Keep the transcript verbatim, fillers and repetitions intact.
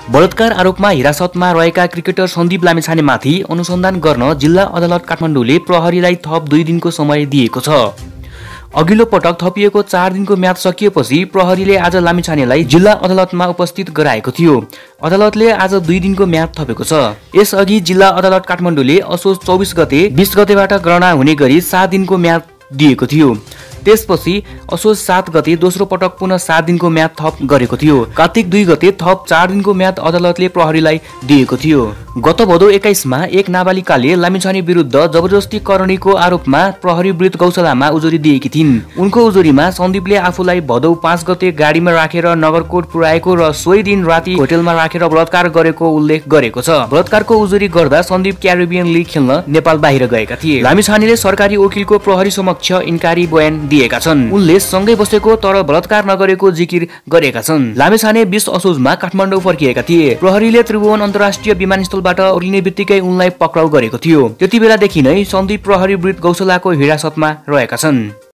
बलात्कार आरोपमा हिरासतमा रहेका क्रिकेटर सन्दीप लामिछानेमाथि अनुसन्धान गर्न जिल्ला अदालत काठमाडौँले प्रहरीलाई थप दुई दिनको समय दिएको छ। अघिल्लो पटक थपिएको चार दिनको म्याद सकिएपछि प्रहरीले आज लामिछानेलाई जिल्ला अदालतमा उपस्थित गराएको थियो। अदालतले आज दुई दिनको म्याद थपेको छ। यसअघि जिल्ला अदालत काठमाडौँले असोज चौबिस गते बीस गतेबाट गणना हुने गरी सात दिनको म्याद दिएको थियो। त्यसपछि असोज सात गते दोस्रो पटक पुनः सात दिनको म्याद थप गरेको थियो। कार्तिक दुई गते थप चार दिनको म्याद अदालतले प्रहरीलाई दिएको थियो। गत भदौ एक्काइसमा एक नाबालिकाले लामिछाने विरुद्ध जबरजस्ती करणीको आरोपमा प्रहरी वृत्त गौशालामा उजुरी दिएकी थिइन्। उनको उजुरीमा सन्दीपले आफूलाई भदौ पाँच गते गाडीमा राखेर नगरकोट पुर्याएको र सोही दिन राति होटेलमा राखेर बलात्कार गरेको उल्लेख गरेको छ। बलात्कारको उजुरी गर्दा सन्दीप क्यारिबियन लिग खेल्न नेपाल बाहिर गएका थिए। लामिछानेले सरकारी वकिलको प्रहरी समक्ष इन्कारी बयान दिएका छन्। उनले सँगै बसेको तर बलात्कार नगरेको जिकिर गरेका छन्। लामिछाने बीस असोजमा काठमाडौँ फर्किएका थिए। प्रहरीले त्रिभुवन अन्तर्राष्ट्रिय विमानस्थलबाट ओर्लिने बित्तिकै उनलाई पक्राउ गरेको थियो। त्यति बेलादेखि नै सन्दीप प्रहरी वृत्त गौशालाको हिरासतमा रहेका छन्।